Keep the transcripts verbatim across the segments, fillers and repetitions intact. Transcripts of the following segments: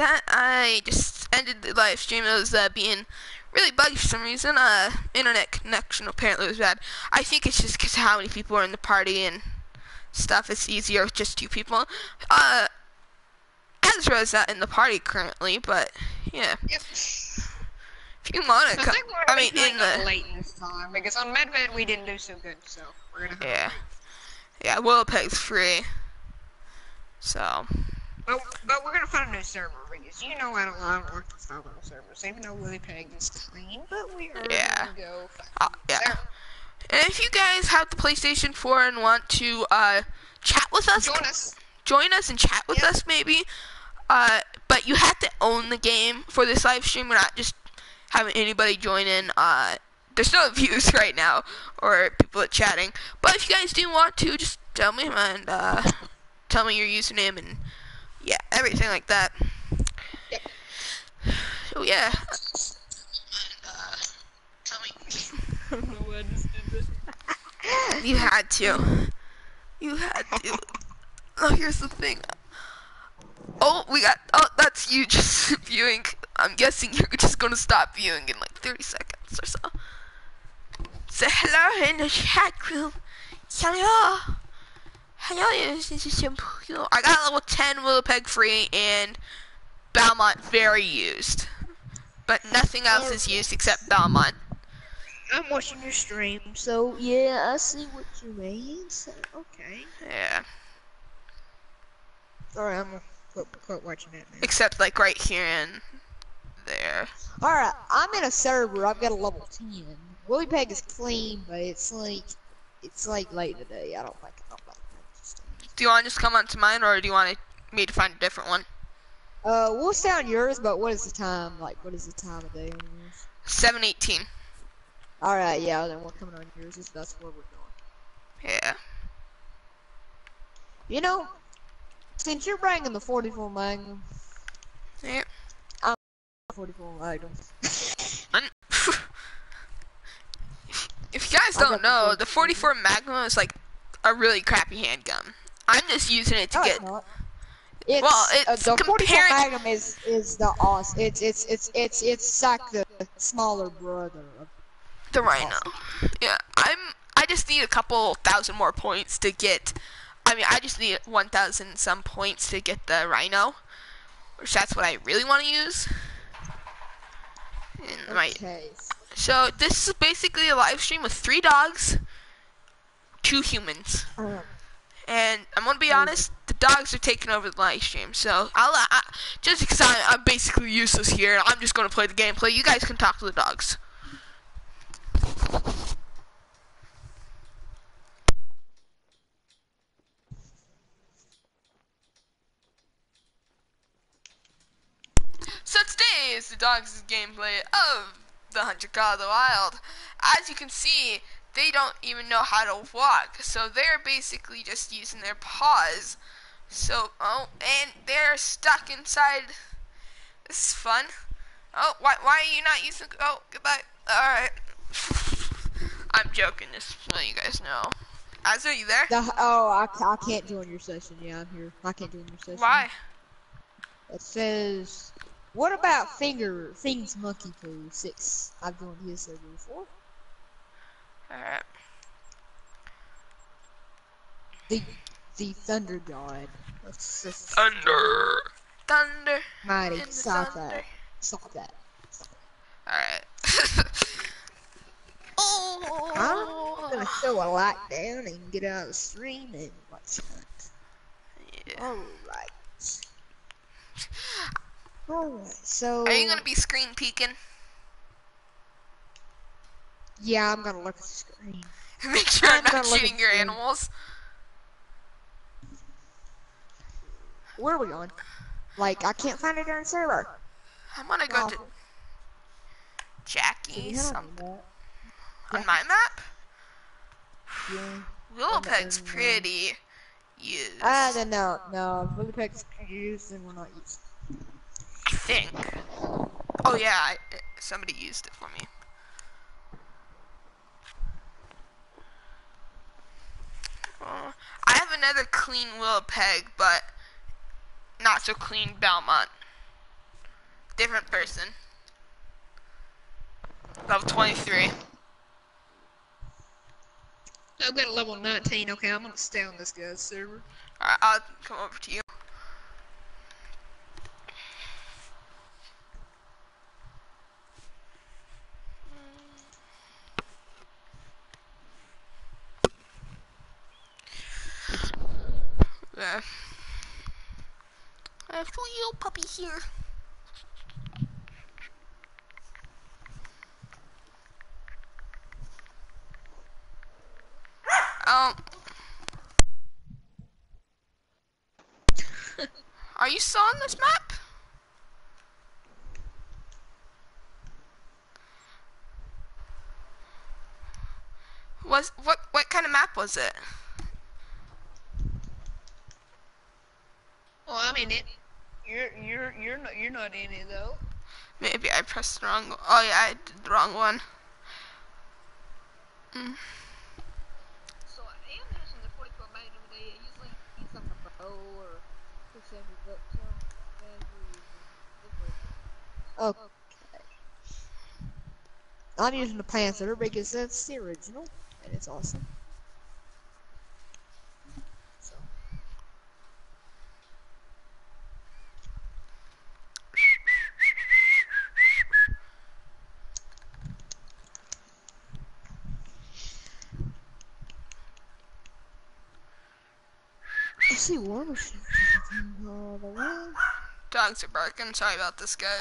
that I just ended the live stream. It was uh, being really buggy for some reason. Uh, internet connection apparently was bad. I think it's just because how many people are in the party and stuff. It's easier with just two people. Uh, Ezra's not in the party currently, but yeah. Yep. If you want to So I come, think we're I gonna mean, be in the late this time because on Medved we didn't do so good, so we're gonna have yeah, to wait. yeah, Willowpeg's free, so But, but we're gonna find a new server because you know I don't, I don't like to style on servers, even though Willy Peg is clean. But we are yeah, gonna go find uh, a new yeah. server. And if you guys have the PlayStation four and want to uh chat with us, Join us. join us and chat with Yep. us maybe. Uh, but you have to own the game for this live stream. We're not just having anybody join in. Uh, there's no views right now or people chatting. But if you guys do want to, just tell me and uh, tell me your username and yeah, everything like that. Yep. So yeah. Uh, tell me. I don't know what I just did. You had to. You had to. Oh, here's the thing. Oh, we got. Oh, that's you just viewing. I'm guessing you're just gonna stop viewing in like thirty seconds or so. Say hello in the chat group. Hello. Hello, this is Shampoo. I got level ten Willowpeg free and Belmont very used. But nothing else is used except Belmont. I'm watching your stream, so yeah, I see what you mean. So okay. Yeah. Alright, I'm gonna quit, quit watching that now. Except like right here and there. Alright, I'm in a server. I've got a level ten. Willy Peg is clean, but it's like it's like late today. I don't like I don't like that. Do you want to just come onto mine, or do you want me to find a different one? Uh, we'll stay on yours, but what is the time? Like, what is the time of day on yours? seven eighteen. Alright, yeah, then we're coming on yours. That's where we're going. Yeah. You know, since you're bringing the forty-four Magnum, Yep. I'm forty-four Magnum. If you guys I don't got know, the the forty-four Magnum is like a really crappy handgun. I'm just using it to No, get. it's not. It's, Well, uh, it's the forty-four comparing- Magnum is is the awesome. It's it's it's it's it's like the smaller brother of The Rhino. Yeah, I'm. I just need a couple thousand more points to get. I mean, I just need one thousand some points to get the Rhino, which that's what I really want to use. And my, Okay. so this is basically a live stream with three dogs, two humans, Um, and I'm gonna be honest. The dogs are taking over the live stream, so I'll I, just because I, I'm basically useless here, I'm just gonna play the gameplay. You guys can talk to the dogs. So today is the dogs' gameplay of the Hunter God of the Wild. As you can see, they don't even know how to walk, so they're basically just using their paws. So, oh, and they're stuck inside. This is fun. Oh, why, why are you not using, oh, goodbye. Alright. I'm joking, just so you guys know. Az, are you there? the, oh, I, I can't join your session. Yeah, I'm here. I can't join your session. Why? It says, what about Finger Things Monkey Poo six? I've joined his server before. Alright. The the Thunder God. That's just Thunder. Thunder. mighty. in the Stop thunder. that. Stop that. Alright. Oh. I'm gonna show a light down and get out of the stream and watch that. Yeah. Alright. Alright, so... Are you gonna be screen peeking? Yeah, I'm gonna look at the screen. Make sure I'm, I'm not gonna look shooting at your the screen. animals. Where are we going? Like, I can't find a darn server. I'm gonna go Oh. to Can Jackie you help me something. with On Yeah. my map? that? Yeah. Willowpeg's Um, pretty used. Ah, then no, no. If Willy Peg's used, then we're not used. I think. Oh yeah, I, somebody used it for me. Uh, I have another clean Willowpeg, but not so clean Belmont. Different person. Level twenty-three. I've got a level nineteen. Okay, I'm gonna stay on this guy's server. Alright, I'll come over to you. Yeah. I have two little puppies here. Um, are you still on this map? Was what what kind of map was it? Well, I mean it. You're you're you're not you're not in it though. Maybe I pressed the wrong. Oh yeah, I did the wrong one. Mm. So I am using the forty-four magnum today. I usually use like a bow or two seventy bucks. So then we're using the okay. I'm using the Panther because that's the original and it's awesome. So. I see war machine all the way. Dogs are barking. Sorry about this, guys.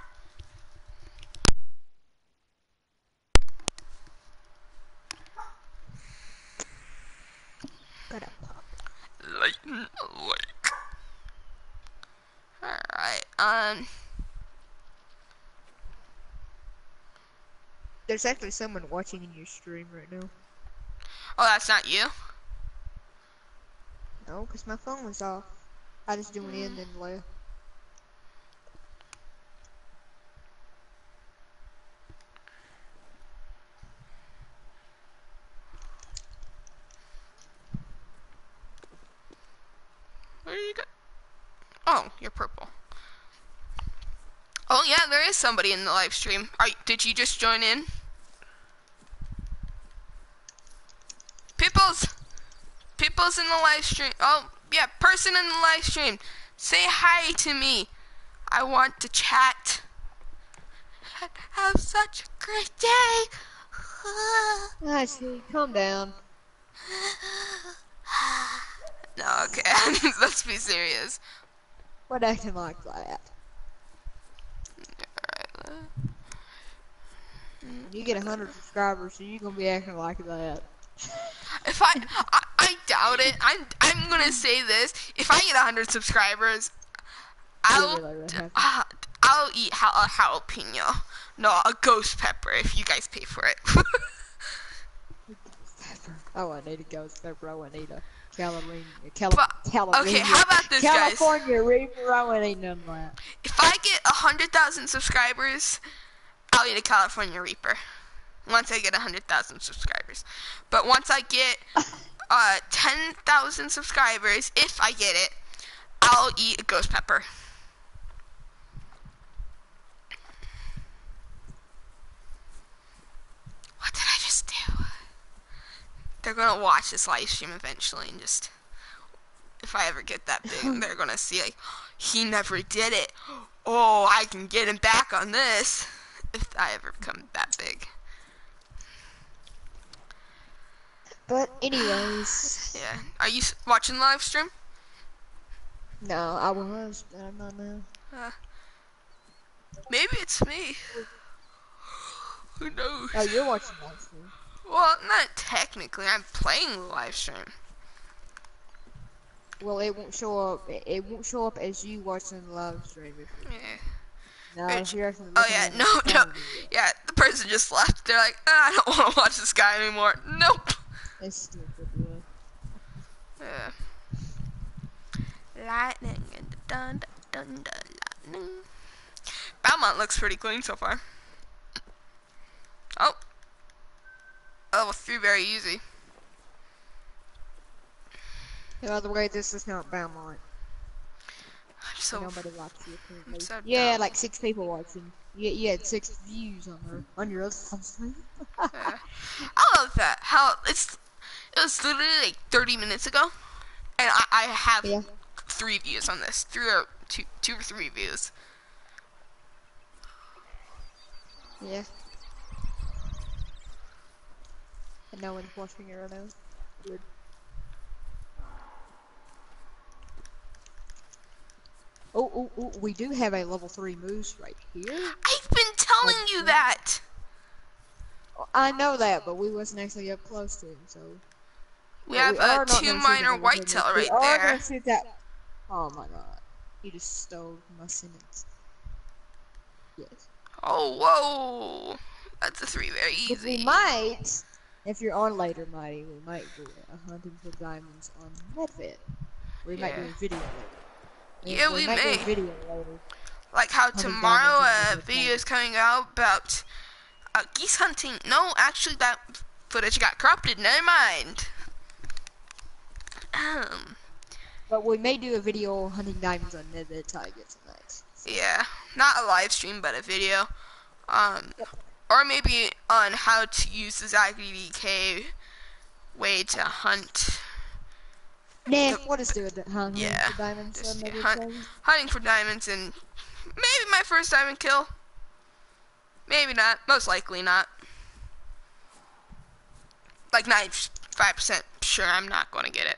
Got a pop. Lighten awake. Alright, um. There's actually someone watching in your stream right now. Oh, that's not you? No, because my phone was off. I just doing in and left. Where do you go? Oh, you're purple. Oh yeah, there is somebody in the live stream. Are did you just join in? People's, people's in the live stream. Oh yeah, person in the live stream. Say hi to me. I want to chat. Have such a great day. I see. Calm down. No, okay. Let's be serious. What acting like that? Alright. You get a hundred subscribers, so you gonna be acting like that. If I, I, I doubt it. I'm, I'm gonna say this. If I get a hundred subscribers, I'll, uh, I'll eat ha a jalapeno. No, a ghost pepper if you guys pay for it. Oh, I need a ghost pepper. I want to eat a California. Cali But, California. okay, how about this, guys? California Reaper. I want to eat none of that. If I get a hundred thousand subscribers, I'll eat a California Reaper. Once I get a hundred thousand subscribers, but once I get uh ten thousand subscribers, if I get it, I'll eat a ghost pepper. What did I just do? They're gonna watch this live stream eventually, and just if I ever get that big, they're gonna see like he never did it. Oh, I can get him back on this if I ever become that big. But anyways. Yeah. Are you s watching the live stream? No, I was, but I'm not now. Uh, maybe it's me. Who knows? Oh, you're watching live stream. Well, not technically. I'm playing the live stream. Well, it won't show up. It, it won't show up as you watching the live stream. Yeah. No, Which, you're actually oh yeah, no, no. Yeah, the person just left. They're like, ah, I don't want to watch this guy anymore. Nope. It's stupid, yeah. Yeah. Lightning and the dun dun dun dun lightning. Belmont looks pretty clean so far. Oh. Level three, very easy. By the way, this is not Belmont. I just so nobody watched you I'm apparently. so Yeah, dumb. like six people watching. You, you had six views on her on your other stream. Yeah. I love that. How it's it was literally like thirty minutes ago, and I, I have Yeah. three views on this, three or two, two or three views. Yeah. And no one's watching it right now. Good. Oh, oh, oh, we do have a level three moose right here. I've been telling Like, you that. I know that, but we wasn't actually up close to him, so. We But have we a are not two going to shoot minor that level three moose. whitetail We right are there. going to shoot that. Oh my god. You just stole my sentence. Yes. Oh, whoa. That's a three very But we easy. might, if you're on later, Mighty, we might do a hunting for diamonds on Medved. We Yeah. might do a video later. We, Yeah, we we might may. do a video later. Like how Hunting tomorrow diamonds a on Medved. video is coming out about uh, geese hunting. No, actually that footage got corrupted. Never mind. Um, But we may do a video hunting diamonds on Medved targets tonight. yeah, not a live stream, but a video. Um, Yep. or maybe on how to use the Zachary D K way to hunt. Nah, The- we'll just do it. Hunting Yeah, for diamonds just on yeah, Medved hunt, targets. hunting for diamonds and maybe my first diamond kill. Maybe not. Most likely not. Like ninety-five percent sure I'm not going to get it.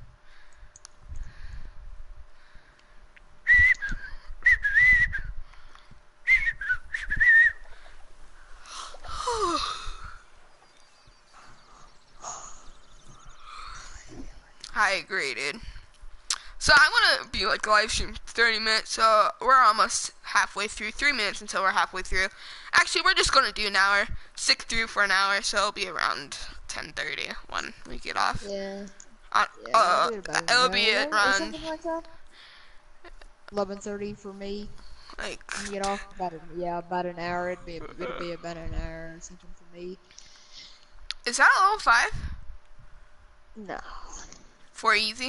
I agree, dude. So I'm gonna be like live stream thirty minutes, so we're almost halfway through. Three minutes until we're halfway through. Actually, we're just gonna do an hour. Stick through for an hour, so it'll be around ten thirty when we get off. Yeah. Uh, Yeah, uh, we'll do it about it'll an be hour or around something like that. eleven thirty for me. like You get off about an, yeah, about an hour. It'd be it'd be about an hour or something for me. is that level five? No. For easy?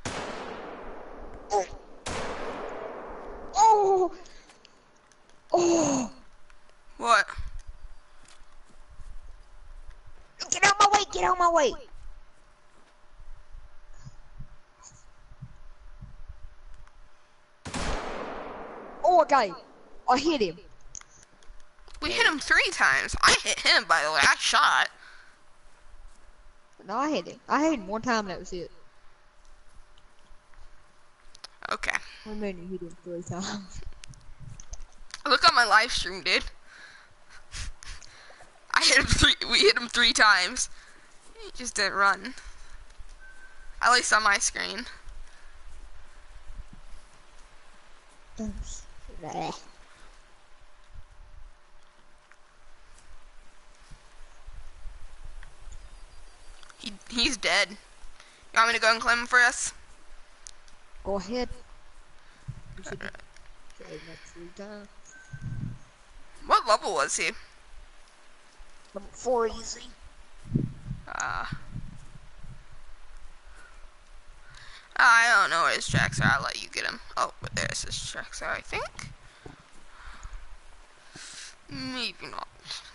Oh. Oh. Oh. What? Get out my way! Get out my way! Oh, okay. I hit him. We hit him three times. I hit him, by the way. I shot. No, I hit him. I hit him one time and that was it. Okay. What do you mean you hit him three times? Look on my live stream, dude. I hit him three. We hit him three times. He just didn't run. At least on my screen. Nah. He he's dead. You want me to go and claim him for us? Go ahead. You should have tried that three times. What level was he? Level four easy. Uh, I don't know where his tracks are. I'll let you get him. Oh, but there's his tracks are, I think. Maybe not.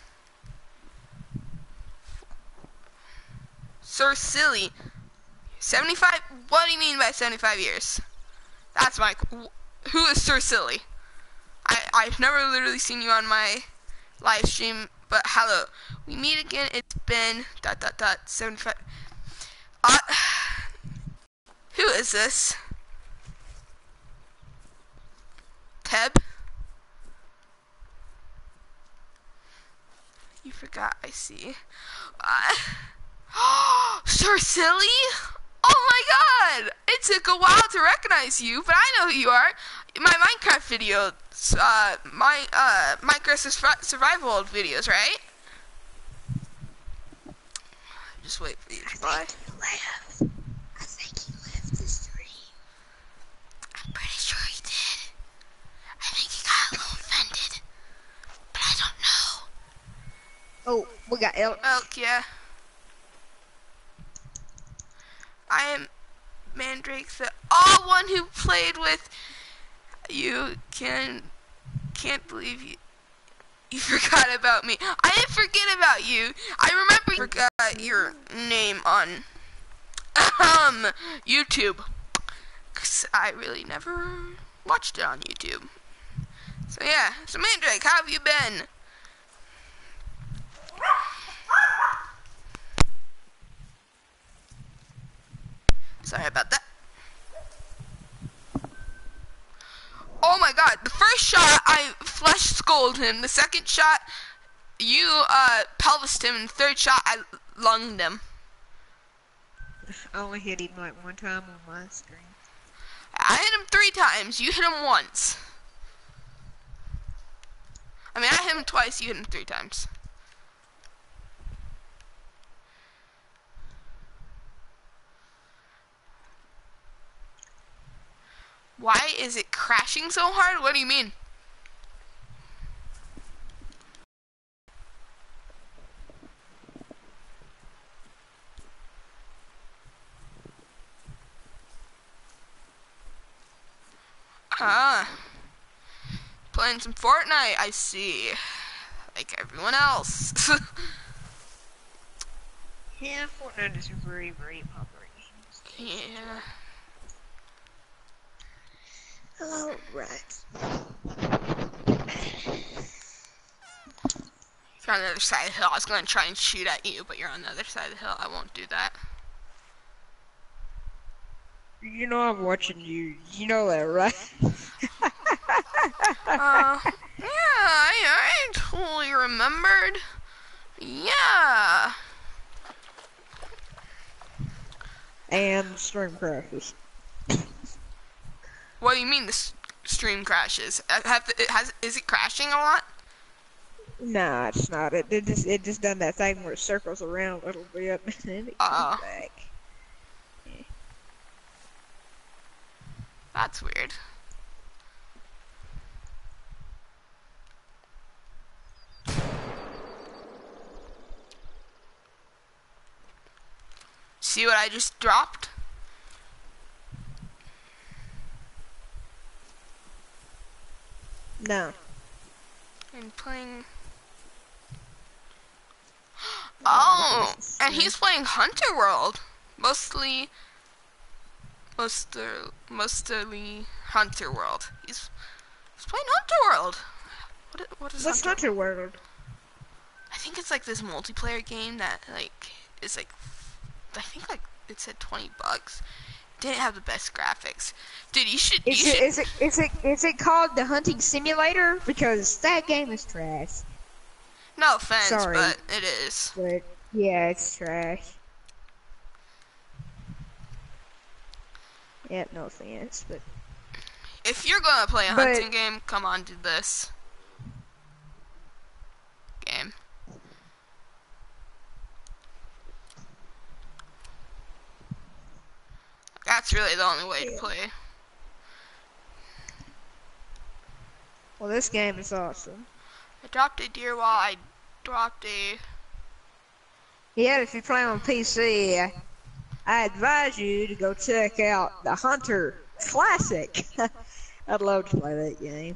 Sir Silly. seventy-five? What do you mean by seventy-five years? That's my... Who is Sir Silly? I, I've never literally seen you on my live stream, but hello. We meet again. It's been... Dot, dot, dot. seventy-five... Uh... Who is this? Teb? You forgot, I see. Uh, Sir Silly? Oh my god! It took a while to recognize you, but I know who you are. My Minecraft videos, uh, my, uh, Minecraft survival videos, right? Just wait for you to reply. I think he left the stream. I'm pretty sure he did. I think he got a little offended, but I don't know. Oh, we got elk. Elk, yeah. I am Mandrake, the all one who played with You can can't believe you you forgot about me. I didn't forget about you. I remember you forgot your name on um YouTube. Cause I really never watched it on YouTube. So yeah. So Mandrake, how have you been? Sorry about that. Oh my god, the first shot I flesh skulled him. The second shot you uh pelvised him, and the third shot I lunged him. I only hit him like one time on my screen. I hit him three times, you hit him once. I mean I hit him twice, you hit him three times. Why is it crashing so hard? What do you mean? Ah. Playing some Fortnite, I see. Like everyone else. Yeah, Fortnite is a very, very popular game. Yeah. Hello, right. If you're on the other side of the hill, I was going to try and shoot at you, but you're on the other side of the hill. I won't do that. You know I'm watching you. You know that, right? uh, yeah, I, I totally remembered. Yeah. And stream crashes. What do you mean the s stream crashes? Uh, Have the, it has is it crashing a lot? Nah, it's not. It, it just it just done that thing where it circles around a little bit and then it Uh, comes back. Yeah. That's weird. See what I just dropped? No. I'm playing. Oh, and he's playing Hunter World. Mostly, mostly, mostly Hunter World. He's, he's playing Hunter World. What, i- what is What's Hunter? Hunter World? I think it's like this multiplayer game that like is like, I think like it said twenty bucks. Didn't have the best graphics. Dude, you should. Is you it should. is it is it is it called the Hunting Simulator? Because that game is trash. No offense, Sorry. but it is. But yeah, it's trash. Yeah, no offense, but If you're gonna play a But- hunting game, come on, do this game. That's really the only way to play. well, this game is awesome. I dropped a deer while I dropped a. Yeah, if you play on P C, I advise you to go check out the Hunter Classic. I'd love to play that game.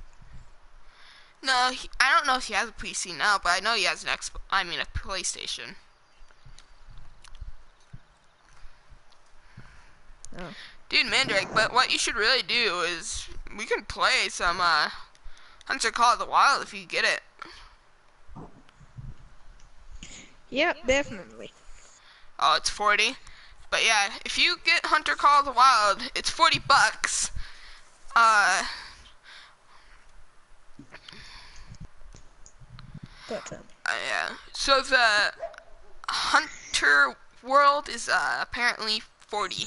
No, he, I don't know if he has a P C now, but I know he has an Xbox. I mean, a PlayStation. Oh. Dude, Mandrake, but what you should really do is we can play some uh, Hunter Call of the Wild if you get it. Yep, definitely. Oh, it's forty. But yeah, if you get Hunter Call of the Wild, it's forty bucks. Uh, But, um, uh, yeah. So the Hunter World is uh, apparently forty.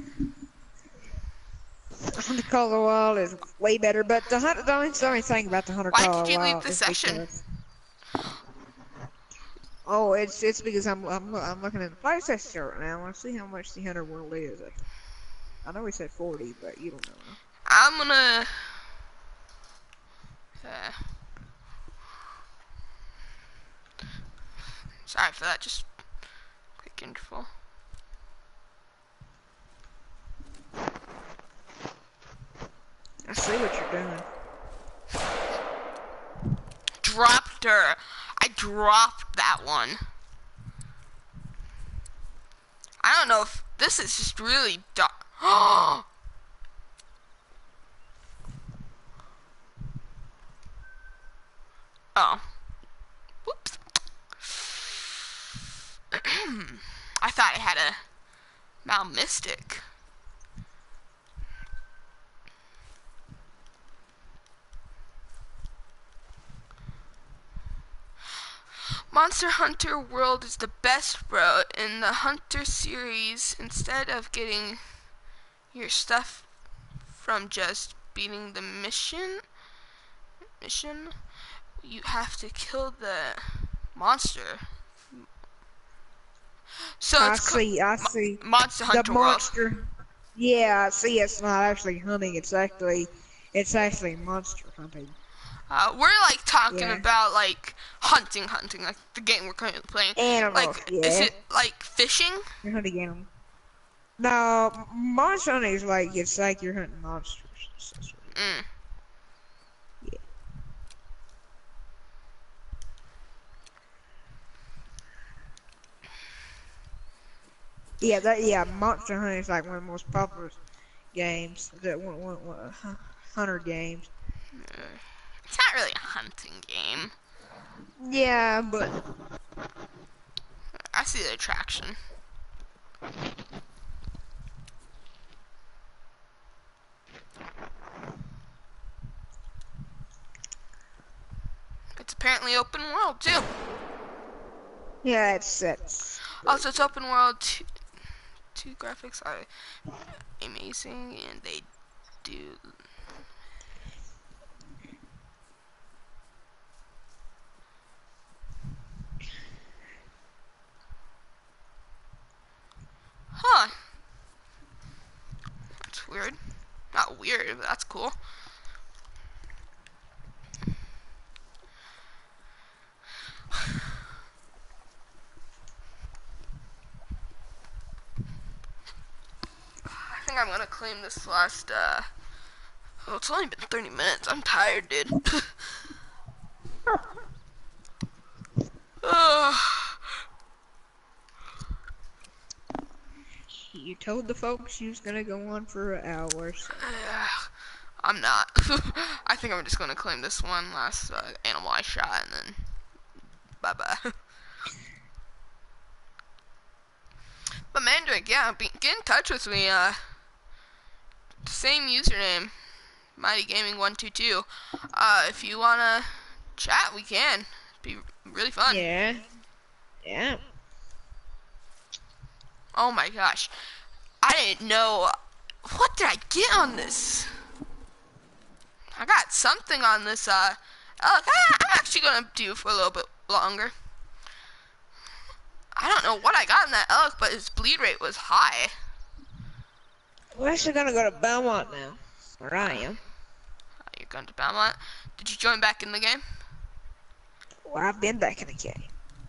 Hunter Call of the Wild is way better, but the Hunter, the only, the only thing about the Hunter Why Call of did the you leave Wild the is session? because- Oh, it's it's because I'm I'm I'm looking at the PlayStation store right now. I want to see how much the Hunter World is. I know we said forty, but you don't know. I'm gonna. Uh, sorry for that. Just quick interval. see what you're doing. Dropped her. I dropped that one. I don't know if this is just really dark. Oh. Oh. Whoops. I thought I had a Mount Mystic. Monster Hunter World is the best route in the Hunter series. Instead of getting your stuff from just beating the mission, mission, you have to kill the monster. So I it's see, I see. Monster Hunter the World. monster. Yeah, I see. It's not actually hunting. It's actually, it's actually monster hunting. Uh, we're like talking Yeah. about like hunting, hunting, like the game we're currently playing. Animals. Like, yeah. is it like fishing? You're hunting animals. No, monster hunting is like it's like you're hunting monsters. That's what it is. Mm. Yeah. Yeah, that yeah, Monster Hunting is like one of the most popular games. That one, one, one uh, hunter games. It's not really a hunting game. Yeah, but I see the attraction. It's apparently open world too. yeah, it's it's. Also, it's open world. Two, two graphics are amazing, and they do. Huh. That's weird. Not weird, but that's cool. I think I'm gonna claim this last, uh... Oh, it's only been thirty minutes. I'm tired, dude. Oh. You told the folks you was gonna go on for hours. I'm not. I think I'm just gonna claim this one last uh, animal I shot, and then bye-bye. But Mandrake, yeah, be, get in touch with me. Uh, same username, Mighty Gaming one two two. Uh, if you wanna chat, we can. Be really fun. Yeah. Yeah. Oh my gosh, I didn't know. What did I get on this? I got something on this. Uh, elk. I, I'm actually gonna do for a little bit longer. I don't know what I got in that elk, but his bleed rate was high. We're actually gonna go to Belmont now. Where I am. Uh, you're going to Belmont. Did you join back in the game? Well, I've been back in the game.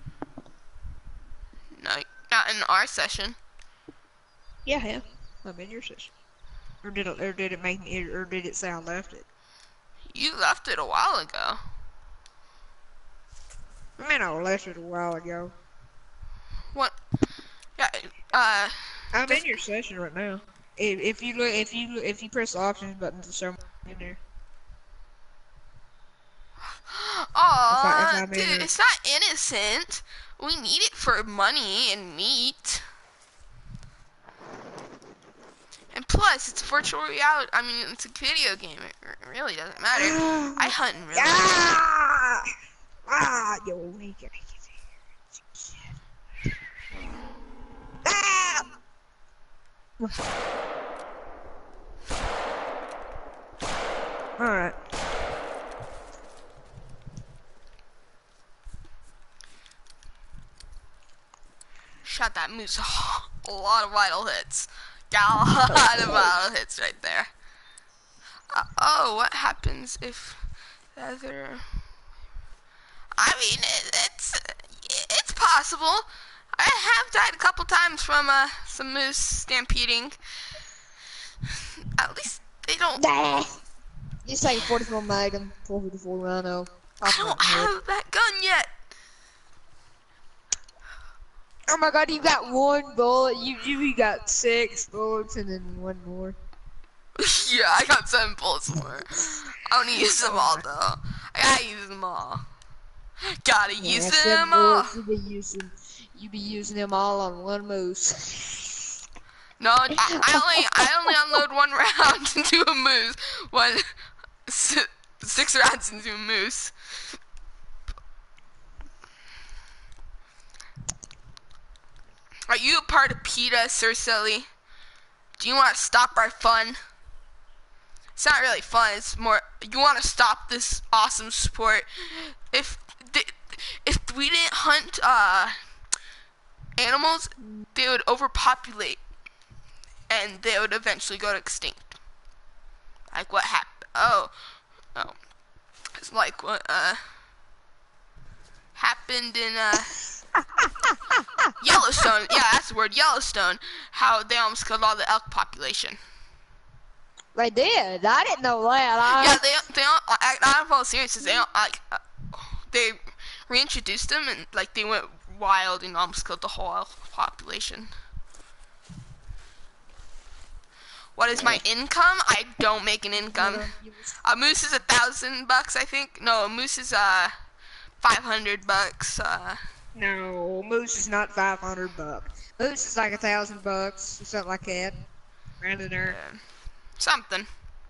No, not in our session. Yeah, yeah. I'm in your session. Or did it? Or did it make me? Or did it say I left it? You left it a while ago. I mean, I left it a while ago. What? Yeah. Uh. I'm just, in your session right now. If, if you look, if you if you press the options button to show me in there. Aw, if I dude, made it- it's not innocent. We need it for money and meat. And plus, it's virtual reality. I mean, it's a video game. It r- really doesn't matter. I hunt in real life. Ah! Ah! Yo, we gotta get Ah! Alright. Shot that moose. A lot of vital hits. Got a lot of vital hits right there. Uh, oh, what happens if the other... I mean, it, it's it's possible. I have died a couple times from uh, some moose stampeding. At least they don't... Just take a forty-four Magnum, four fifty-four Rhino. I don't have that gun yet. Oh my god, you got one bullet. You you got six bullets and then one more. Yeah, I got seven bullets more. I don't use them all though. I gotta use them all. Gotta Yeah, use seven them all. bullets, you be using you be using them all on one moose. No, I, I only I only unload one round into a moose. One six rounds into a moose. Are you a part of PETA, Sir Silly? Do you want to stop our fun? It's not really fun. It's more you want to stop this awesome sport. If the, if we didn't hunt uh, animals, they would overpopulate, and they would eventually go extinct. Like what happened? Oh, oh, it's like what uh happened in uh. Yellowstone, yeah, that's the word, Yellowstone. How they almost killed all the elk population. They did. I didn't know that. I... Yeah, they they don't. I, I don't follow serious. They don't like. Uh, they reintroduced them and like they went wild and almost killed the whole elk population. What is my income? I don't make an income. A moose is a thousand bucks, I think. No, a moose is uh five hundred bucks. Uh. No, moose is not five hundred bucks. Moose is like a thousand bucks or something like that. Around in there. Yeah. Something.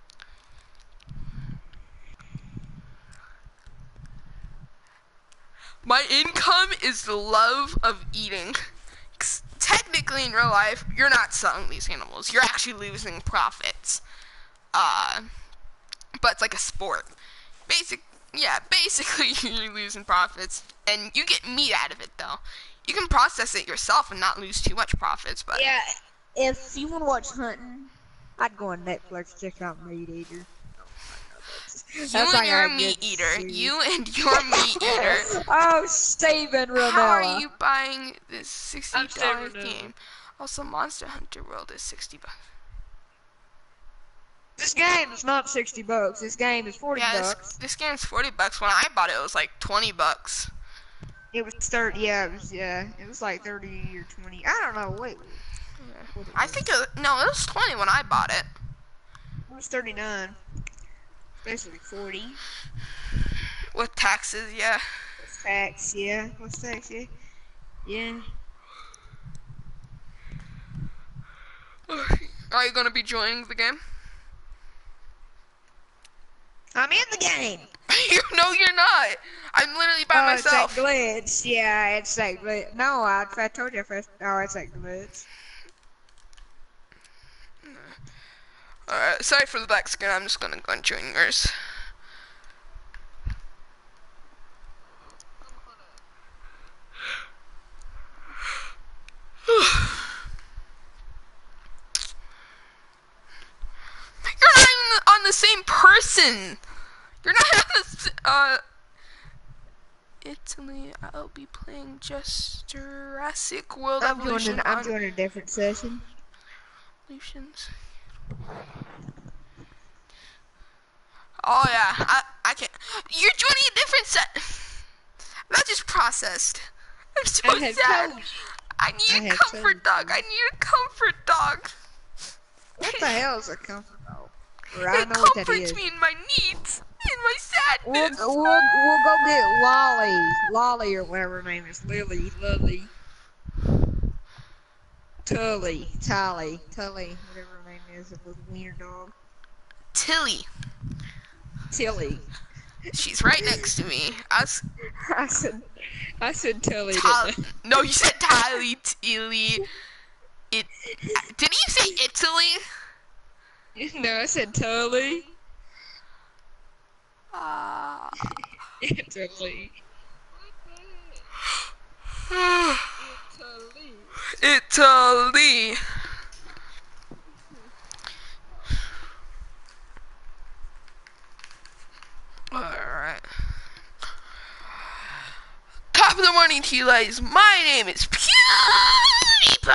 My income is the love of eating. 'Cause technically, in real life, you're not selling these animals. You're actually losing profits. Uh, but it's like a sport. Basic. Yeah, basically you're losing profits, and you get meat out of it though. You can process it yourself and not lose too much profits, but yeah, if you want to watch hunting, I'd go on Netflix check out Meat Eater. You That's and your I meat eater. You and your meat eater. Oh, Steven Ramella. How are you buying this sixty dollar game? Also, Monster Hunter World is sixty bucks. This game is not sixty bucks. This game is forty yeah, bucks. This, this game is forty bucks. When I bought it, it was like twenty bucks. It was thirty. Yeah, it was. Yeah, it was like thirty or twenty. I don't know. Wait. Yeah. I think it was, no, it was twenty when I bought it. It was thirty-nine. Basically forty. With taxes, yeah. With tax, yeah. With tax, yeah. Yeah. Are you gonna be joining the game? I'm in the game. You know you're not. I'm literally by oh, myself. It's like glitch. Yeah, it's like glitch. No, I, I told you first. Oh, it's like glitch. Alright, sorry for the black screen. I'm just gonna go and join yours. You're not even on the same person. You're not on the uh. Italy. I'll be playing just Jurassic World I'm Evolution. doing. I'm doing a different session. Evolutions. Oh yeah, I I can't. You're joining a different set. That just processed. I'm so I sad. Told. I need I a comfort dog. I need a comfort dog. What the hell is a comfort dog? Or I It know what that comforts is. me in my needs, in my sadness. We'll, we'll, we'll go get Lolly. Lolly or whatever her name is. Lily. Lily. Tully. Tally. Tully. Whatever her name is. A little wiener dog. Tilly. Tilly. She's right next to me. I, was, I said, I said Tilly. Tal- didn't no, you said Tilly. Tilly. It. Didn't you say Italy? I? No, I said Tully. Uh, Italy. Italy. Alright. Top of the morning to you ladies. My name is PewDiePie.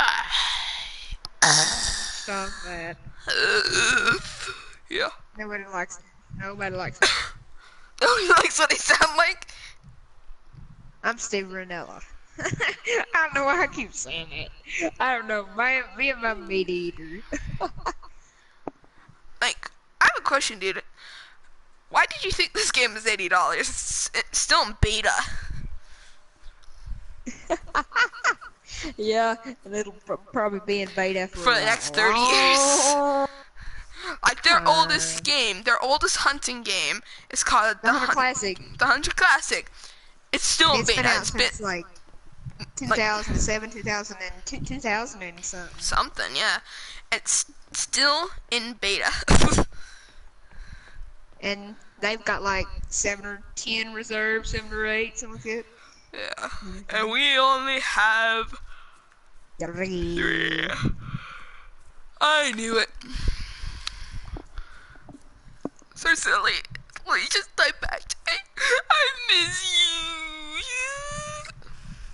Stop that. Uh, yeah. Nobody likes Nobody likes it. Nobody likes what they sound like. I'm Steve Ranella. I don't know why I keep saying it. I don't know. My, me and my meat eater. Like, I have a question, dude. Why did you think this game is eighty dollars? It's, it's still in beta. Yeah, and it'll pr probably be in beta for, For the next thirty years. Like, their Uh, oldest game, their oldest hunting game is called The Hunter Classic. The Hunter Classic. It's still in It's been beta. out It's been since like two thousand seven, two thousand two, two thousand and something. something, yeah. It's still in beta. And they've got like seven or ten reserves, seven or eight, something like that. Yeah. And we only have Three. three. I knew it. So silly. Please just type back to me. I miss you.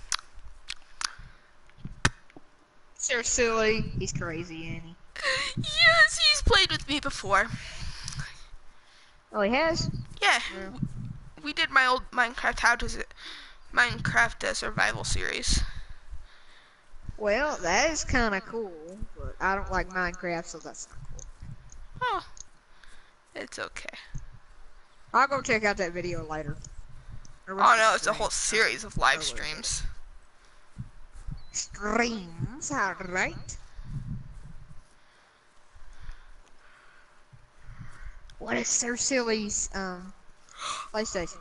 Sir Silly. He's crazy, ain't he? Yes, he's played with me before. Oh, he has? Yeah. Yeah. We did my old Minecraft How Does It Minecraft uh, survival series. Well, that is kind of cool, but I don't like Minecraft, so that's not cool. Oh. It's okay. I'll go check out that video later. Or Oh was no, it it's a whole stream? series of live Oh, streams. Streams, alright. What is Sir Silly's um PlayStation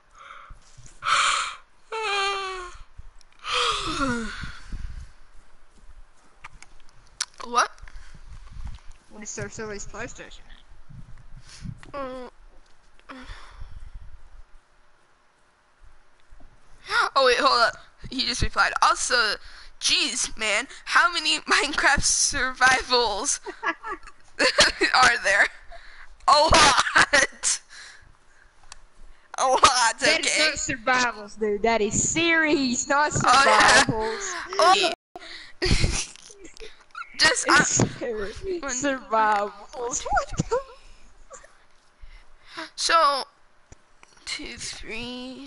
name? What? What is Sir Silly's PlayStation name? Mm. Oh wait, hold up. He just replied. Also, geez, man, how many Minecraft survivals are there? A lot. A lot. Okay. That is not survivals, dude. That is series, not Oh, yeah. survivals. Oh. Just uh, survivals. so two, three.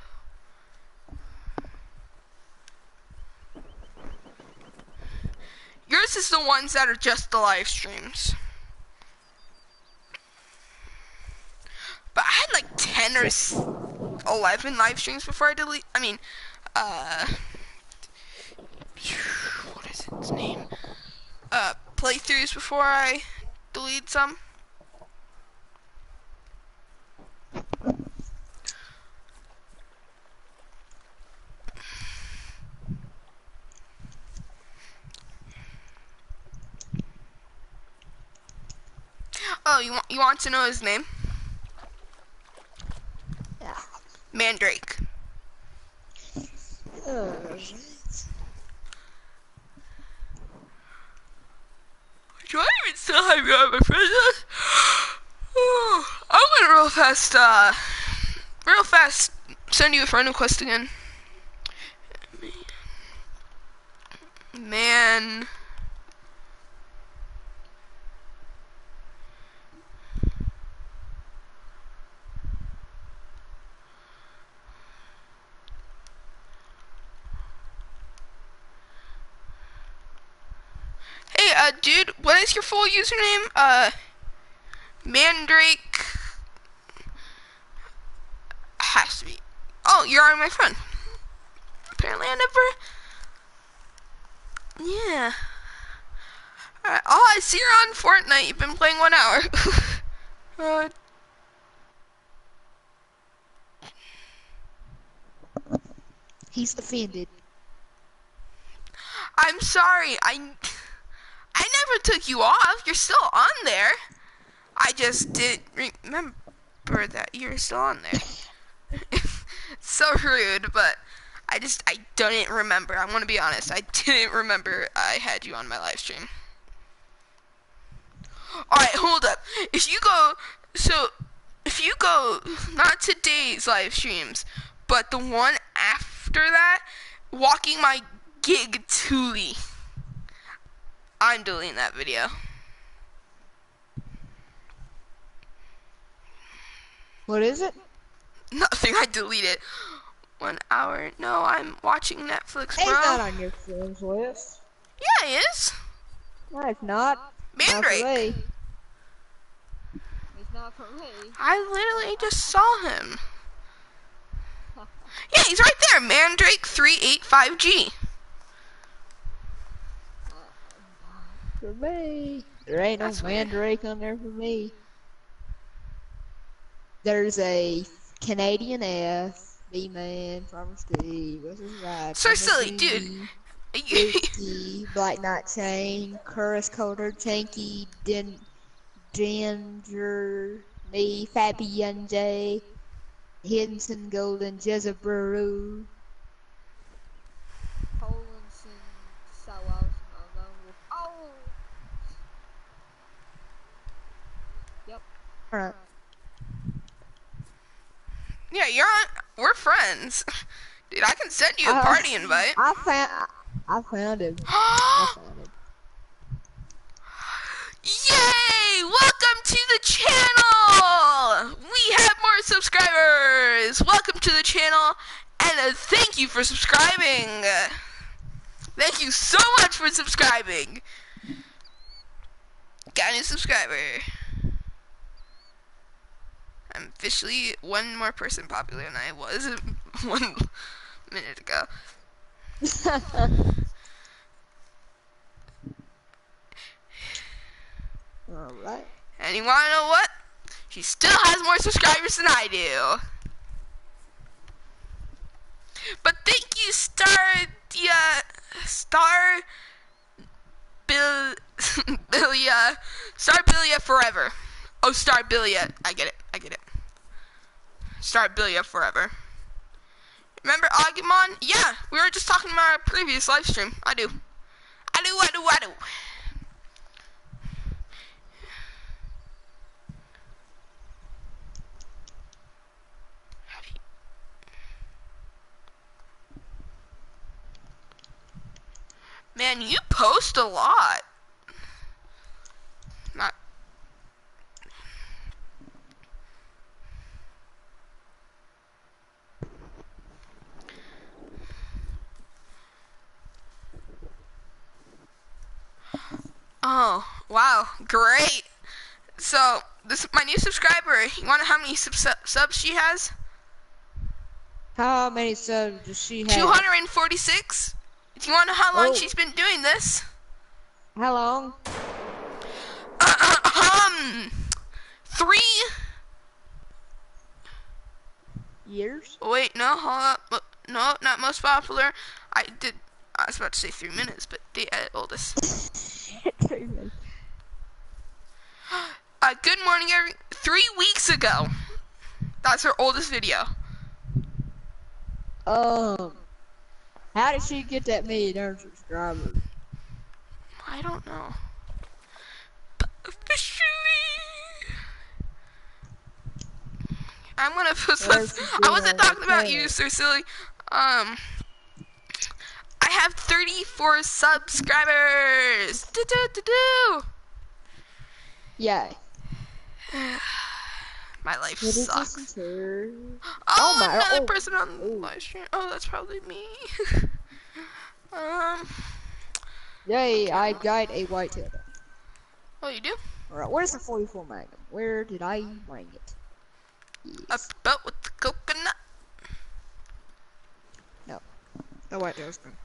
Yours is the ones that are just the live streams. But I had like ten or eleven live streams before I delete. I mean, uh, what is its name? Uh, playthroughs before I delete some. Oh, you want you want to know his name? Yeah. Mandrake. Uh, Do I even still have you on my friend list? I'm gonna real fast, uh, real fast send you a friend request again. Man. Hey, uh, dude, what is your full username? Uh, Mandrake. Has to be. Oh, you're already my friend. Apparently I never. Yeah. Alright, oh, I see you're on Fortnite. You've been playing one hour. uh, he's offended. I'm sorry. I. I never took you off. You're still on there. I just didn't remember that you were still on there. So rude, but I just, I didn't remember. I'm gonna be honest. I didn't remember I had you on my live stream. Alright, hold up. If you go, so, if you go, not today's live streams, but the one after that, walking my gig Thule, I'm deleting that video. What is it? Nothing, I deleted. One hour. No, I'm watching Netflix, He's bro. not on your friends list. Yeah, he is. No, it's not. Not for Mandrake. me. It's not for me. I literally just saw him. Yeah, he's right there. Mandrake three eight five G. For me. There ain't That's no weird. Mandrake on there for me. There's a Canadian F, B-Man, Farmer Steve, what's his right? So silly, dude. Whiskey, Black Knight Chain, Curris Coder, Tanky, Din, Ginger, me, Fabian J, Henson Golden, Jezebrew, Collinson, Sawalson, Alone Wolf. Oh! Yep. Alright. Yeah, you're on. We're friends. Dude, I can send you a party Uh, invite. I found, I found him. I found him. Yay! Welcome to the channel! We have more subscribers! Welcome to the channel, and uh, thank you for subscribing! Thank you so much for subscribing! Got a new subscriber. I'm officially one more person popular than I was one minute ago. Alright. And you wanna know what? She still has more subscribers than I do. But thank you, Star, yeah, Star, Bill, Billia, Star Billia forever. Oh, Star Billia, I get it, I get it. Star Billia forever. Remember Agumon? Yeah, we were just talking about our previous live stream. I do. I do, I do, I do. Man, you post a lot. Not. Oh, wow, great. So, this my new subscriber. You want to know how many sub subs she has? How many subs does she have? two hundred forty-six. Do you want to know how long Oh. she's been doing this? How long? um, three. Years? Wait, no, hold up. No, not most popular. I did. I was about to say three minutes, but the uh, oldest. Uh, good morning, every three weeks ago. That's her oldest video. Um, how did she get that many darn subscribers? I don't know. But officially, I'm gonna put some. I wasn't talking about you, Sir Silly. Um, I have thirty-four subscribers. Do do do do. Yeah. My life What is sucks. this here? Oh, Oh my- another oh. person on the Oh. live stream. Oh, that's probably me. um. Yay, I got a white tail. Oh, you do? Alright, where's the forty-four Magnum? Where did I bring it? Yes. A belt with the coconut. No. The white tail's gone.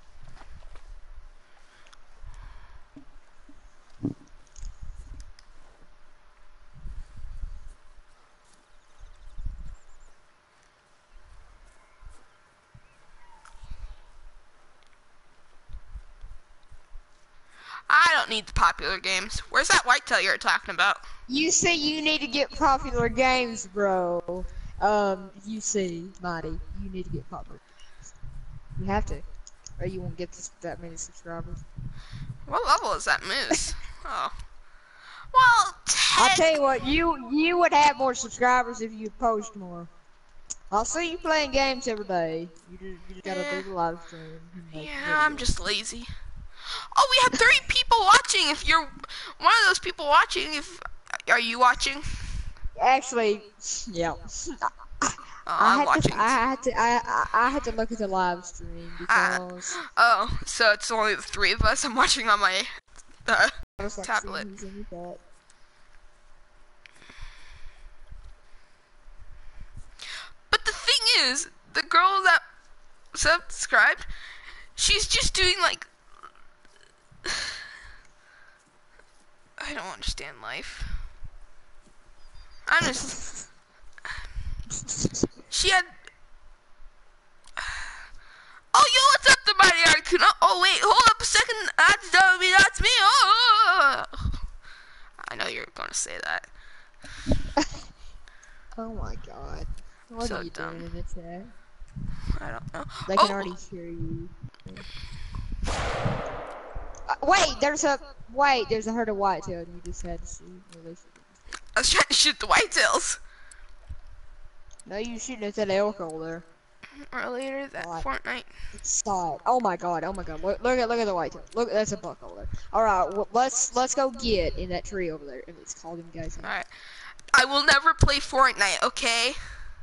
I don't need the popular games. Where's that whitetail you're talking about? You see, you need to get popular games, bro. Um, you see, Mighty, you need to get popular games. You have to, or you won't get this, that many subscribers. What level is that moose? Oh. Well, I'll ten. tell you what, you you would have more subscribers if you post more. I'll see you playing games every day. You just, you just gotta do the live stream. and make Yeah, I'm videos. just lazy. Oh, we have three people watching. If you're one of those people watching, if are you watching? Actually, yeah. Oh, I I'm had to, watching. I had to, I, I, I had to look at the live stream Ah. because Oh, so it's only the three of us. I'm watching on my uh, I was like, seeing tablet. who's in the chat. But the thing is, the girl that subscribed, she's just doing like, I don't understand life. I'm just, she had, oh yo, what's up the Mighty Articuno? Oh wait, hold up a second, that's, that's me, oh! I know you're gonna say that. Oh my god. What So are you dumb. doing in the chat? I don't know. They Oh! can already hear you. Uh, wait, there's a wait, there's a herd of whitetail you just had to shoot. At least you didn't. I was trying to shoot the whitetails. No, you shooting at that elk over there. Earlier that Right. Fortnite. Stop! Oh my god! Oh my god! Look, look at look at the whitetail. Look, that's a buck over there. All right, well, let's let's go get in that tree over there. It's called him guys. All right. I will never play Fortnite. Okay.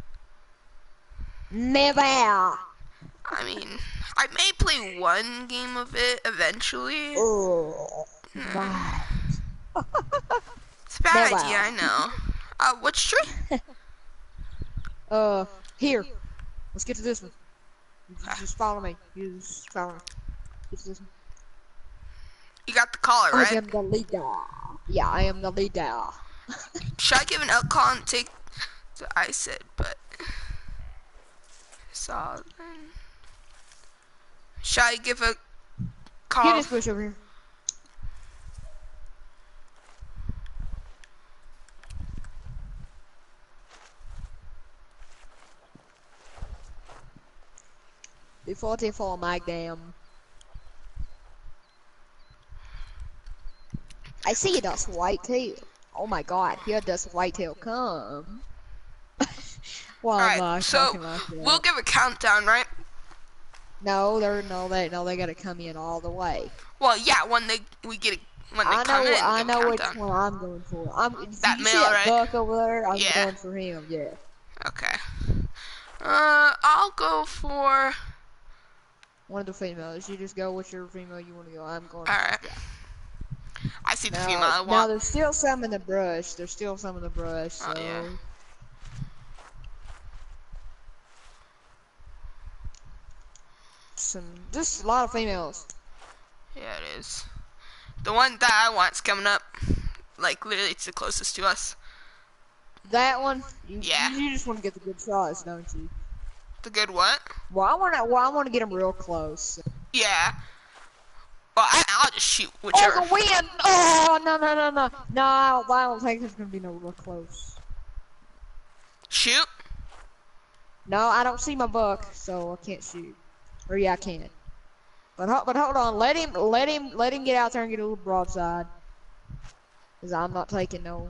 Never. I mean, I may play one game of it eventually. Oh, Hmm. my. It's a bad Never. idea, I know. Uh, which tree? Uh, here. Let's get to this one. You just, just follow me. You just follow me. Get to this one. You got the collar, I right? am the leader. Yeah, I am the leader. Should I give an elk call and take the I said, but so then should I give a call? Get this bush over here. Before they fall, my damn. I see that's whitetail. Oh my god, here does whitetail come. Well, I'm Alright, not so talking like that. we'll give a countdown, right? No, they're no, they no, they gotta come in all the way. Well, yeah, when they we get a, when they I come know, in, I give a know which countdown. one I'm going for. I'm That you male, see that right? buck over there. I'm Yeah. going for him. Yeah. Okay. Uh, I'll go for. One of the females. You just go with your female you want to go. I'm going. Alright. Yeah. I see the Now, female I now want. there's still some in the brush. There's still some in the brush. So. Oh, yeah. Some, just a lot of females. Yeah, it is. The one that I want's coming up. Like, literally, it's the closest to us. That one, you, Yeah. you just want to get the good shots, don't you? The good what? Well, I want to. Well, I want to get them real close. Yeah. Well, I, I'll just shoot Oh, whichever. the wind! Oh, no, no, no, no, no! I don't, I don't think there's gonna be no real close. Shoot? No, I don't see my buck, so I can't shoot. Or yeah, I can. But ho but hold on, let him, let him, let him get out there and get a little broadside. Cause I'm not taking no.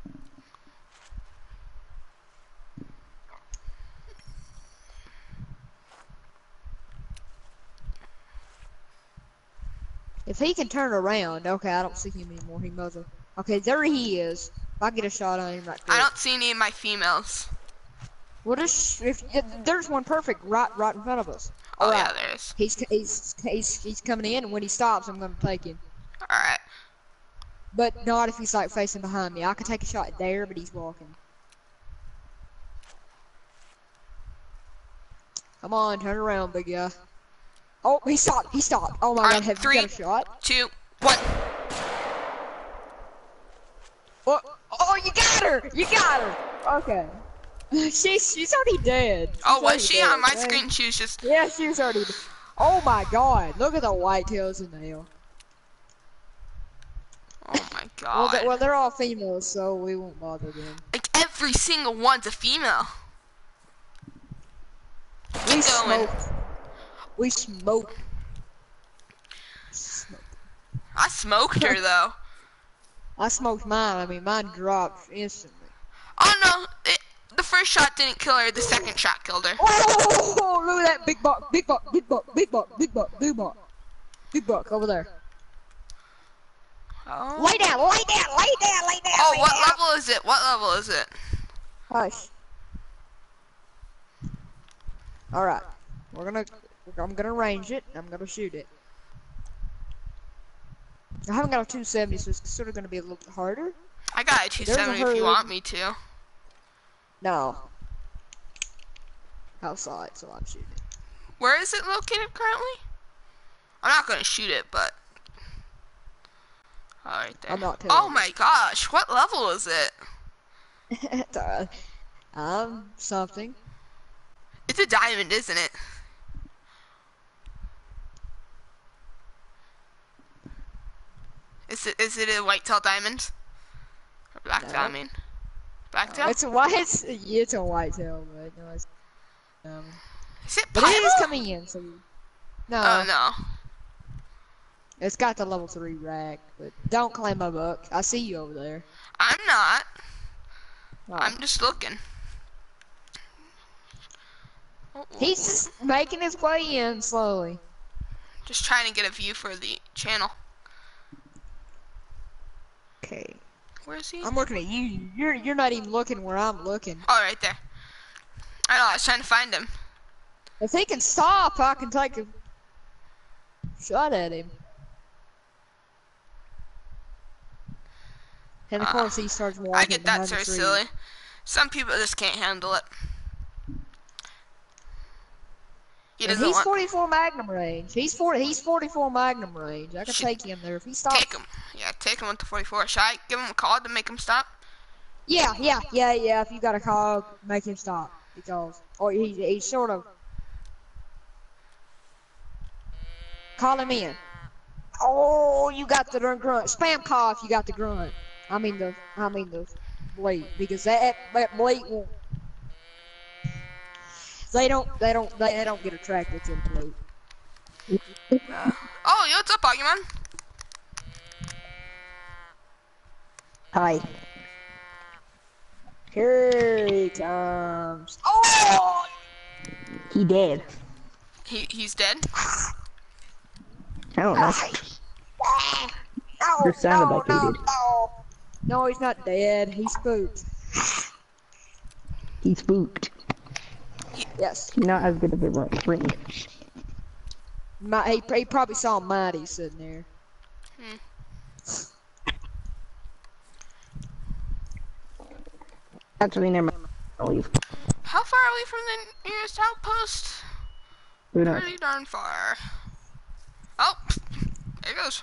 If he can turn around, okay, I don't see him anymore. He mother. Okay, there he is. If I get a shot on him right there. I don't see any of my females. Well, there's, if, there's one perfect right, right in front of us. Oh, All yeah, right. there is. He's, he's, he's, he's coming in, and when he stops, I'm gonna take him. Alright. But not if he's like facing behind me. I could take a shot there, but he's walking. Come on, turn around, big guy. Oh, he stopped. He stopped. Oh my All god, right, have three. you got a shot? Two, one. Oh, oh, you got her! You got her! Okay. she's she's already dead. She's Oh, already was she dead, on my right? screen? She was just. Yeah, she was already dead. Oh my god, look at the whitetails in there. Oh my Well, god. they, well, they're all females, so we won't bother them. Like every single one's a female. We Keep going. smoked. We smoked. Smoked. I smoked her though. I smoked mine. I mean, mine dropped instantly. Oh no, it, the first shot didn't kill her. The second shot killed her. Oh, look at that big buck, big buck, big buck, big buck, big buck, big buck, big buck over there. Oh. Lay down, lay down, lay down, lay down. Oh, lay what down. level is it? What level is it? Hush. All right, we're gonna. I'm gonna range it. I'm gonna shoot it. I haven't got a two seventy, so it's sort of gonna be a little bit harder. I got a two There's a seventy if you herd. want me to. No. Outside, so I'm shooting it. Where is it located currently? I'm not gonna shoot it, but. Oh, right there. I'm not telling Oh you. my gosh, what level is it? It's alright. Um, something. It's a diamond, isn't it? Is it is it a white tail diamond? Or black No. tail, I mean. Black tail? No, it's a white. It's, yeah, it's a white tail, but no, it's um. Is it But it is Pyro? coming in, so you, no. Oh no. It's got the level three rack, but don't claim my book. I see you over there. I'm not. Oh. I'm just looking. Oh, oh, He's just making his way in slowly. just trying to get a view for the channel. Okay. Where is he? I'm looking at you. You're you're not even looking where I'm looking. Oh, right there. I know, I was trying to find him. If he can stop, I can take a shot at him. And of Uh, course he starts walking. I get that, behind the sir, tree. silly. Some people just can't handle it. He And doesn't he's want. forty-four Magnum range. He's forty. He's forty-four Magnum range. I can Should- take him there if he stops. Take him. Yeah, take him with the forty-four. Should I give him a call to make him stop? Yeah, yeah, yeah, yeah. If you got a call, make him stop because, or he he's sort of. Call him in. Oh, you got the grunt. Spam call if you got the grunt. I mean the. I mean the bleat because that that bleat won't. They don't. They don't. They, they don't get attracted to the bleat. Uh, oh, yo, what's up, Pokemon? Hi. Here he comes. Oh! He dead. He he's dead. I don't know. No, It sounded no, like he no, did. no. No, he's not dead. He's spooked. He spooked. Yes. He's not as good as a ring. My, he, he probably saw Mighty sitting there. Hmm. Actually, never mind. I'll leave. How far are we from the nearest outpost? Who knows? Pretty darn far. Oh, there it goes.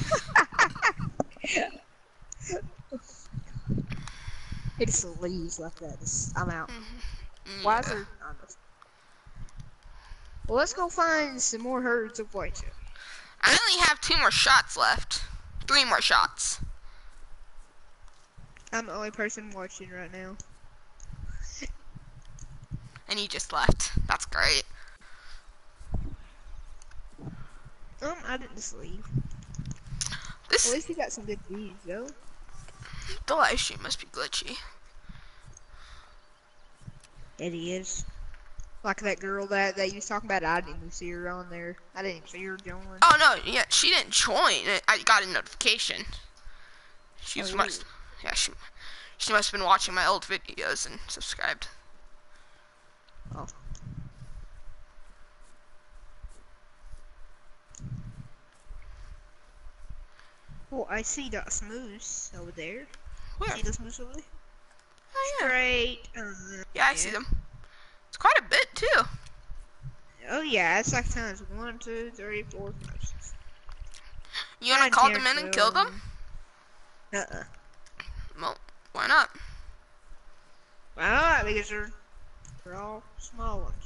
He just leaves like that. Just, I'm out. Mm, Why is yeah. there? Well, let's go find some more herds of white. I only have two more shots left. Three more shots. I'm the only person watching right now. And you just left. That's great. Um, I didn't just leave. This At least we got some good views, though. the live stream must be glitchy. It is. Like that girl that, that you was talking about, I didn't even see her on there. I didn't even see her join. Oh no, yeah, she didn't join. I got a notification. She was Oh, must, yeah, she, she must have been watching my old videos and subscribed. Oh. Oh, I see that moose over there. Where? See this moose over there? Oh yeah, Straight. Uh, yeah, I see them. It's quite a bit too. Oh yeah, it's like times one, two, three, four, five, six. You wanna Nine, call ten, them in and kill twelve. them? Uh-uh. Well, why not? Why not? Because they're they're all small ones.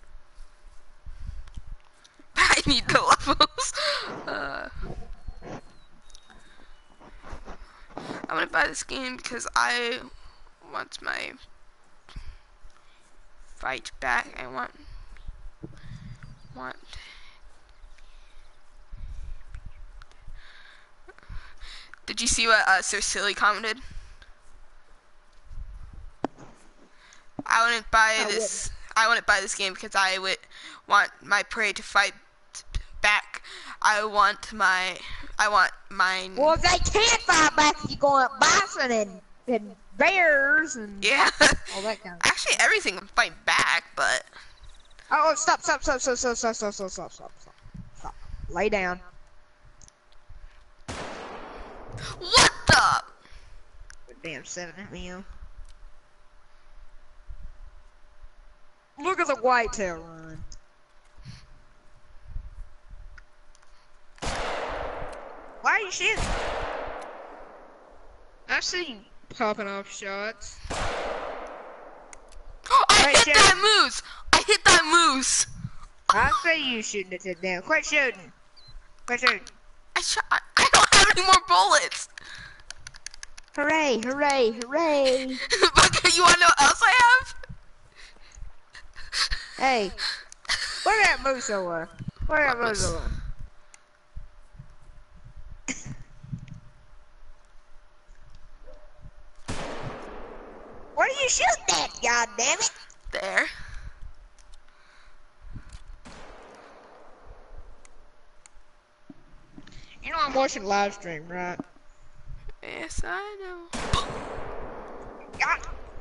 I need the levels. Uh, I'm gonna buy this game because I want my fight back. I want want. Did you see what uh, Sir Silly commented? I wouldn't buy I this. I wouldn't buy this game because I would want my prey to fight back I want my, I want mine. Well, if they can't fight back, if you go up bison and, and bears and Yeah. all that kind of. Actually, everything can fight back, but. Oh, stop, stop, stop, stop, stop, stop, stop, stop, stop, stop, stop, stop. Lay down. What the? Damn, seven at me. Look at the whitetail run. Why are you shooting? I see you popping off shots. I Right, hit Jack. that moose! I hit that moose! I see you shooting it to them. Quit shooting. Quit shooting. I shot. I, I don't have any more bullets. Hooray, hooray, hooray. But you wanna know what else I have? Hey, where that moose over? Where that moose over? What are you shooting at, goddammit? There. You know I'm watching live stream, right? Yes, I know. God.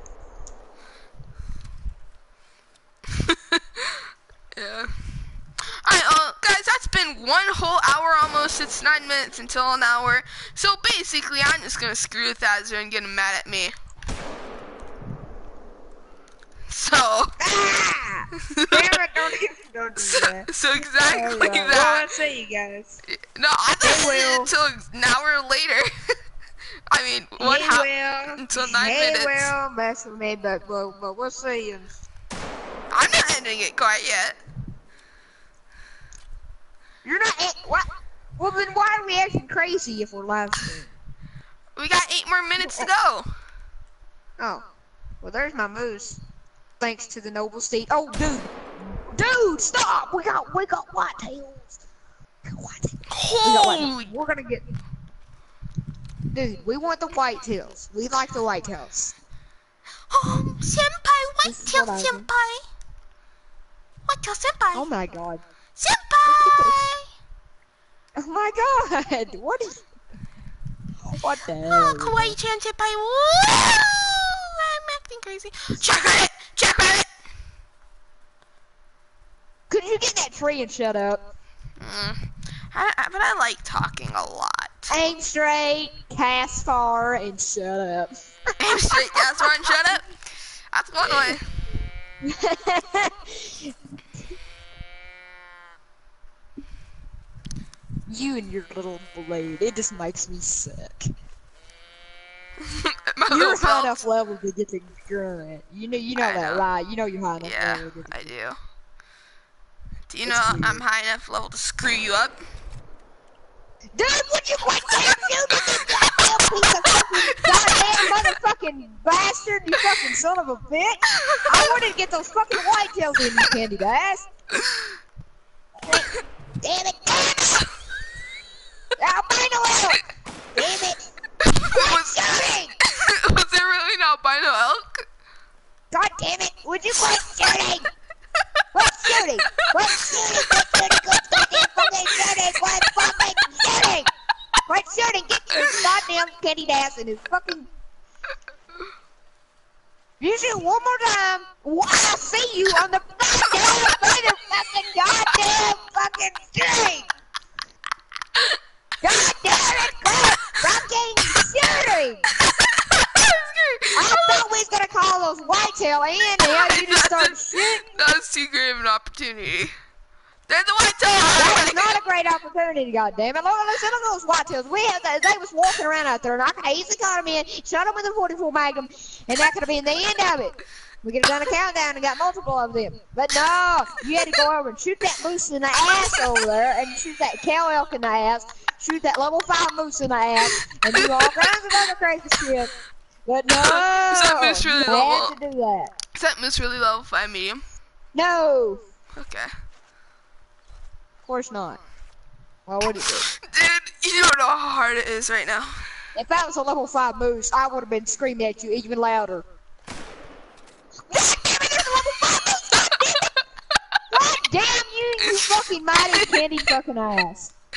Yeah. Alright, uh, guys, that's been one whole hour almost. It's nine minutes until an hour. So basically, I'm just gonna screw with Azure and get him mad at me. So. Ah! Damn it, don't, even- don't do so, that. so exactly Oh, yeah. Well, that. I see you guys. No, I He thought will. until an hour later. I mean, what he happened will. until nine he minutes? will mess with me, but we'll, but we'll see you. I'm not ending it quite yet. You're not. eh, What? Well, then why are we acting crazy if we're live streaming? We got eight more minutes to go. Oh, well, there's my moose. Thanks to the noble steed. Oh, dude, dude, stop! We got, we got whitetails. We got whitetails. We got Holy! whitetails. We're gonna get. Dude, we want the whitetails. We like the whitetails. Oh, senpai, This is whitetail what I do. senpai. Whitetail senpai. Oh my god. Senpai! Oh my god. What is? What the hell? Oh, is kawaii chan senpai. Woo! I'm acting crazy. Check it! Check it! Could you get that tree and shut up? Mm, I, I, but I like talking a lot. Aim straight, cast far, and shut up. Aim straight, gas run, shut up. That's one way. You and your little blade, it just makes me sick. My You're little high belt. enough level to get the grunt. You know, you know I that, know. right? You know you're high enough Yeah, level to get the I do. Do you It's know weird. I'm high enough level to screw you up? Dude, would you quit damn shooting me, you goddamn piece of fucking goddamn motherfucking bastard, you fucking son of a bitch! I wanted to get those fucking whitetails in, you candy ass! Damn it, damn it! Albino elk! Damn it! Quit was, shooting! was there really an albino elk? God damn it! Would you quit shooting? Quit shooting! Quit shooting! Quit shooting! Quit goddamn fucking shooting! Quit fucking shooting! Quit shooting! Get your goddamn candy ass in his fucking. You shoot one more time. Why I see you on the goddamn fucking goddamn fucking shooting! God damn it! Quit fucking shooting! I thought we was gonna call those whitetail in there. You just started shooting. That was too great of an opportunity. There's the whitetail! That was not a great opportunity, goddammit. Look, listen to those whitetails. We had that, they was walking around out there, and I could have easily got them in, shot them with a forty-four Magnum, and that could have been the end of it. We could have done a countdown and got multiple of them. But no, you had to go over and shoot that moose in the ass over there, and shoot that cow elk in the ass, shoot that level five moose in the ass, and do all kinds of other crazy shit. But no, Is that moose really you level? had to do that. Is that moose really level five medium? No, Okay. of course not. Why would it be? Dude, you don't know how hard it is right now. If that was a level five moose, I would have been screaming at you even louder. God damn it, there's a level five moose! God damn it! God damn you, you fucking mighty candy fucking ass.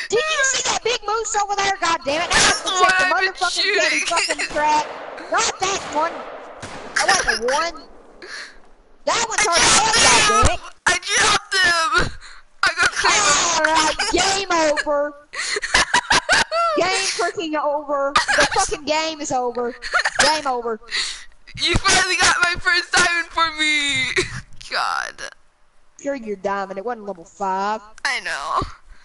Did you see that big moose over there? God damn it! Now I That's have the to one check the I've been motherfucking shooting. kitty fucking trap. Not that one. That wasn't the one. That one's I hard to dropped hell, god damn him! it. I dropped him! I got claim Alright, game over. Game freaking over. The fucking game is over. Game over. You finally got my first diamond for me! God. Sure, you're diamond. It wasn't level five. I know.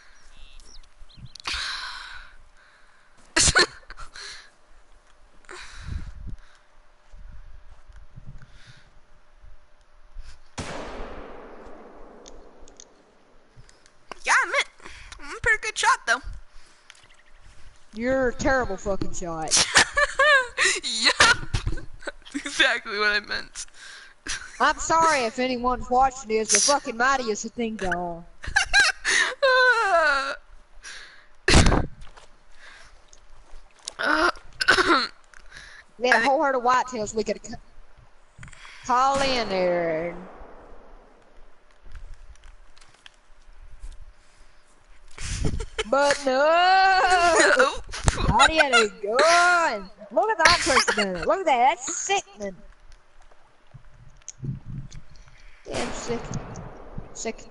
Yeah, I admit, I'm a pretty good shot though. You're a terrible fucking shot. Yep. That's exactly what I meant. I'm sorry if anyone's watching this, the fucking mightiest thing going. Uh, We had a whole herd of whitetails we could c- call in there. But no! no. Mighty had a gun! Look at that person! Look at that, that's sickening. Damn sick. Sick.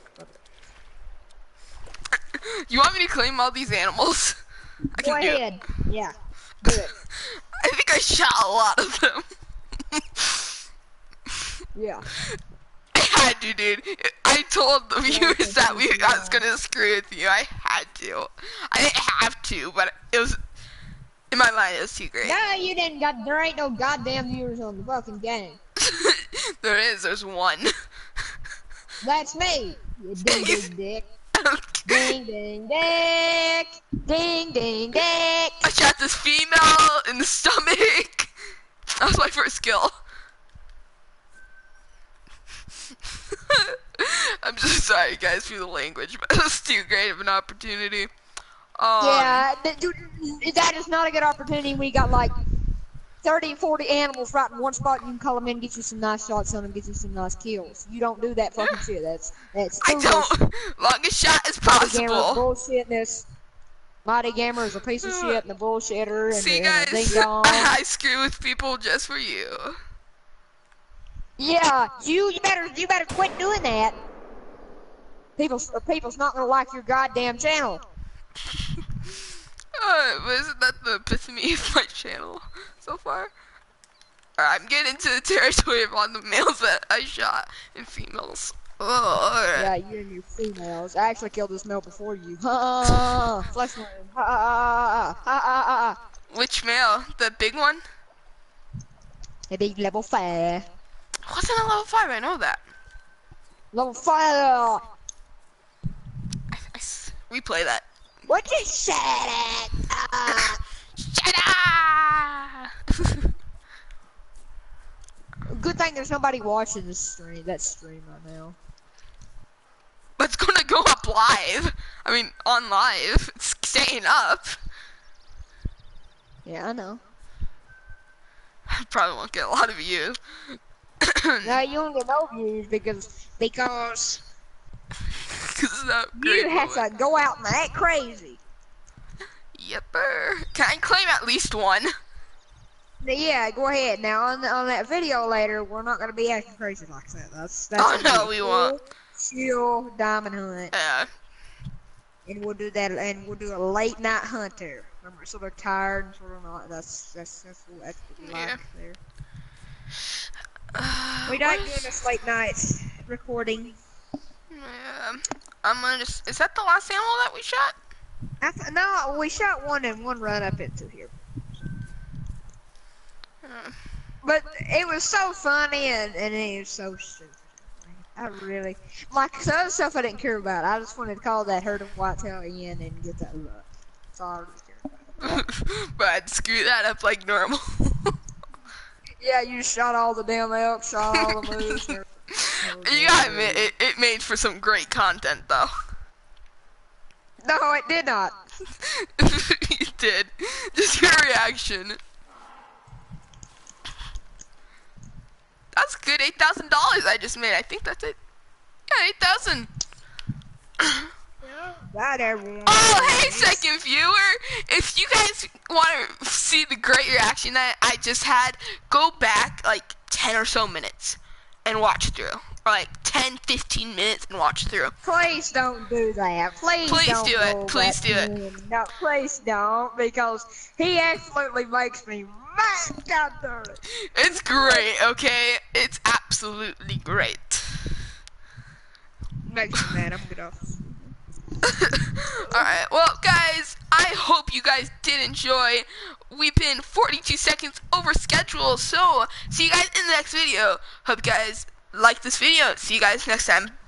You want me to claim all these animals? I Go can do it. ahead. Yeah. Do it. I think I shot a lot of them. Yeah. I had to, dude. I told the viewers that we I was gonna screw with you. I had to. I didn't have to, but it was in my mind. It was too great. No, you didn't got. There ain't no goddamn viewers on the fucking game. There is. There's one. That's me. You ding ding dick. Ding ding dick. Ding ding dick. I shot this female in the stomach. That was my first kill. I'm just sorry, guys, for the language, but it was too great of an opportunity. Um, Yeah, that, dude, that is not a good opportunity. We got like thirty, forty animals right in one spot. You can call them in, get you some nice shots on them, get you some nice kills. You don't do that fucking shit. That's that's I foolish. don't. Longest shot is Mighty Gamer is possible. bullshit. This Mighty Gamer is a piece of shit and a bullshitter and, See, and a ding guys, dong. I screw with people just for you. Yeah, you you better you better quit doing that. People people's not gonna like your goddamn channel. Uh, but isn't that the epitome of my channel so far? Alright, I'm getting into the territory of all the males that I shot and females. Oh, alright. Yeah, you and your females. I actually killed this male before you. Ha! Flesh wound. Ha ha ha ha ha. Which male? The big one? It be level five. Wasn't a level five, I know that. Level five. I, I s replay that. What you said it? Uh, Shut up! good thing there's nobody watching this stream. That stream right now. But it's gonna go up live. I mean, on live. It's staying up. Yeah, I know. I probably won't get a lot of views. No, you don't get no views because because Cause it's not great. you have to go out and act crazy. Yepper. Can I claim at least one? Yeah, go ahead. Now on on that video later, we're not gonna be acting crazy like that. That's that's. Oh, gonna no, be we a won't. Chill diamond hunt, Yeah. and we'll do that, and we'll do a late night hunt there. Remember, so they're tired, and sort of not. That's that's that's what that's what we like Yeah. there. Uh, We like what doing is- this late nights recording. Yeah. I'm gonna just. Is that the last animal that we shot? I th no, we shot one and one run up into here. Uh, But it was so funny and, and it was so stupid. I really like the other stuff I didn't care about. I just wanted to call that herd of whitetail in and get that look. That's all I really cared about. but I'd screw that up like normal. Yeah, you just shot all the damn elk, shot all the moose. and everything. You gotta admit, it, it made for some great content, though. No, it did not. You did. Just your reaction. That's good, eight thousand dollars I just made. I think that's it. Yeah, eight thousand. Yeah, Bye, everyone. Oh, hey, second viewer. If you guys want to see the great reaction that I just had, go back like ten or so minutes and watch through. Or like ten, fifteen minutes and watch through. Please don't do that. Please, Please don't do it. go Please back do it. in. No, please don't, because he absolutely makes me mad. God darn it. It's great, okay? It's absolutely great. Makes me mad. I'm gonna. Alright, well, guys, I hope you guys did enjoy. We've been forty-two seconds over schedule, so see you guys in the next video. Hope you guys like this video. See you guys next time.